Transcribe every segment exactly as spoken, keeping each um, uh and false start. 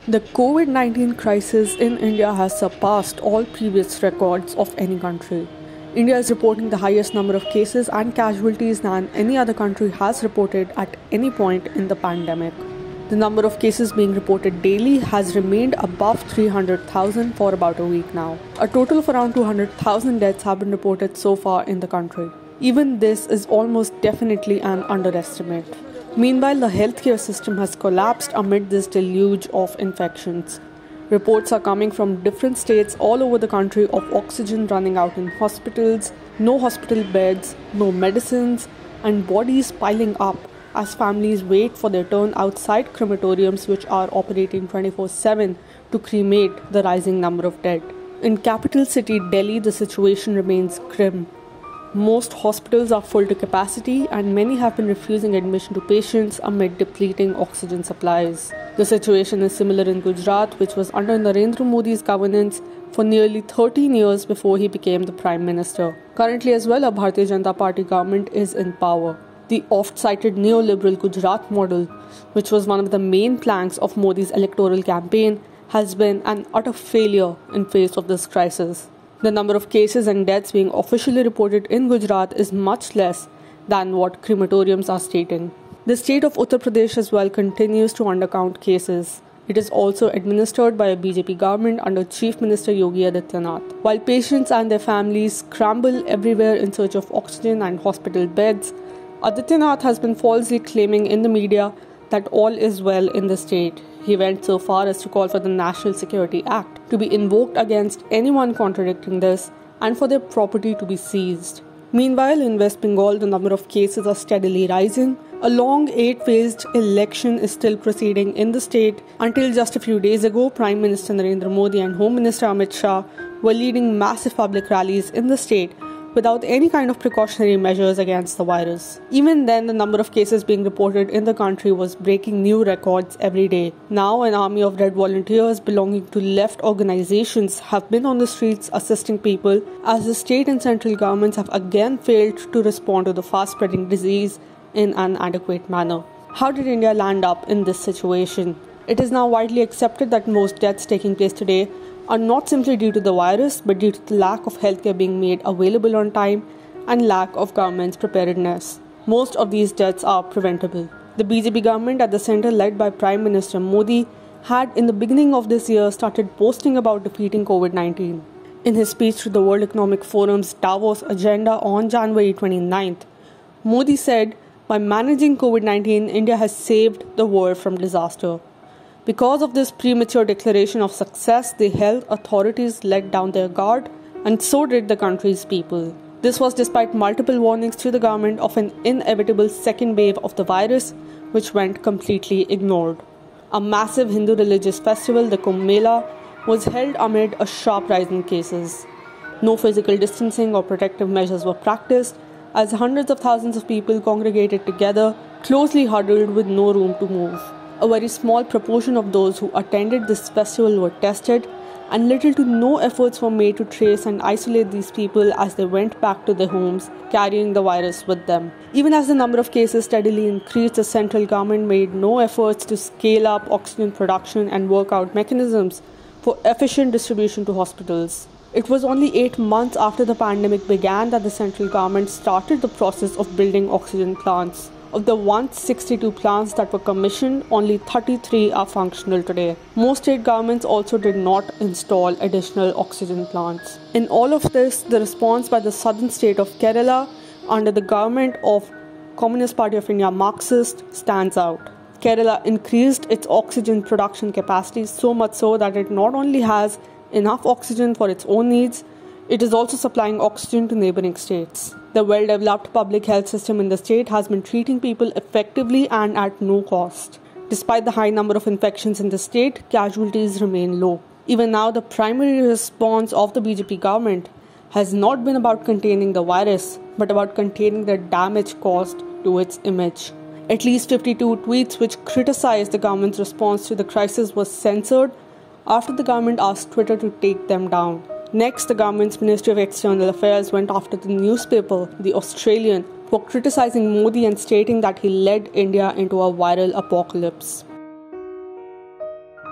The COVID nineteen crisis in India has surpassed all previous records of any country. India is reporting the highest number of cases and casualties than any other country has reported at any point in the pandemic. The number of cases being reported daily has remained above three hundred thousand for about a week now. A total of around two hundred thousand deaths have been reported so far in the country. Even this is almost definitely an underestimate. Meanwhile, the healthcare system has collapsed amid this deluge of infections. Reports are coming from different states all over the country of oxygen running out in hospitals, no hospital beds, no medicines, and bodies piling up as families wait for their turn outside crematoriums which are operating twenty-four seven to cremate the rising number of dead. In capital city Delhi, the situation remains grim. Most hospitals are full to capacity and many have been refusing admission to patients amid depleting oxygen supplies. The situation is similar in Gujarat, which was under Narendra Modi's governance for nearly thirteen years before he became the Prime Minister. Currently as well, a Bharatiya Janata Party government is in power. The oft-cited neoliberal Gujarat model, which was one of the main planks of Modi's electoral campaign, has been an utter failure in face of this crisis. The number of cases and deaths being officially reported in Gujarat is much less than what crematoriums are stating. The state of Uttar Pradesh as well continues to undercount cases. It is also administered by a B J P government under Chief Minister Yogi Adityanath. While patients and their families scramble everywhere in search of oxygen and hospital beds, Adityanath has been falsely claiming in the media that all is well in the state. He went so far as to call for the National Security Act to be invoked against anyone contradicting this and for their property to be seized. Meanwhile, in West Bengal, the number of cases are steadily rising. A long eight-phased election is still proceeding in the state. Until just a few days ago, Prime Minister Narendra Modi and Home Minister Amit Shah were leading massive public rallies in the state without any kind of precautionary measures against the virus. Even then, the number of cases being reported in the country was breaking new records every day. Now, an army of red volunteers belonging to left organizations have been on the streets assisting people as the state and central governments have again failed to respond to the fast-spreading disease in an adequate manner. How did India land up in this situation? It is now widely accepted that most deaths taking place today are not simply due to the virus, but due to the lack of healthcare being made available on time and lack of government's preparedness. Most of these deaths are preventable. The B J P government at the centre, led by Prime Minister Modi, had in the beginning of this year started boasting about defeating COVID nineteen. In his speech to the World Economic Forum's Davos agenda on January twenty-ninth, Modi said, "By managing COVID nineteen, India has saved the world from disaster." Because of this premature declaration of success, the health authorities let down their guard, and so did the country's people. This was despite multiple warnings to the government of an inevitable second wave of the virus, which went completely ignored. A massive Hindu religious festival, the Kumbh Mela, was held amid a sharp rise in cases. No physical distancing or protective measures were practiced, as hundreds of thousands of people congregated together, closely huddled with no room to move. A very small proportion of those who attended this festival were tested, and little to no efforts were made to trace and isolate these people as they went back to their homes, carrying the virus with them. Even as the number of cases steadily increased, the central government made no efforts to scale up oxygen production and work out mechanisms for efficient distribution to hospitals. It was only eight months after the pandemic began that the central government started the process of building oxygen plants. Of the one hundred sixty-two plants that were commissioned, only thirty-three are functional today. Most state governments also did not install additional oxygen plants. In all of this, the response by the southern state of Kerala under the government of Communist Party of India Marxist stands out. Kerala increased its oxygen production capacity so much so that it not only has enough oxygen for its own needs, it is also supplying oxygen to neighboring states. The well-developed public health system in the state has been treating people effectively and at no cost. Despite the high number of infections in the state, casualties remain low. Even now, the primary response of the B J P government has not been about containing the virus, but about containing the damage caused to its image. At least fifty-two tweets which criticized the government's response to the crisis were censored after the government asked Twitter to take them down. Next, the government's Ministry of External Affairs went after the newspaper, The Australian, for criticizing Modi and stating that he led India into a viral apocalypse.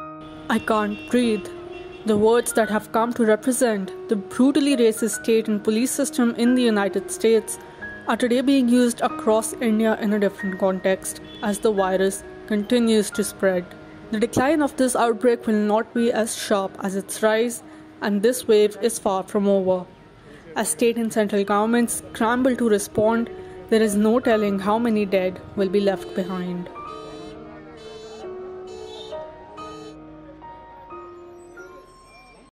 I can't breathe. The words that have come to represent the brutally racist state and police system in the United States are today being used across India in a different context as the virus continues to spread. The decline of this outbreak will not be as sharp as its rise, and this wave is far from over. As state and central governments scramble to respond, there is no telling how many dead will be left behind.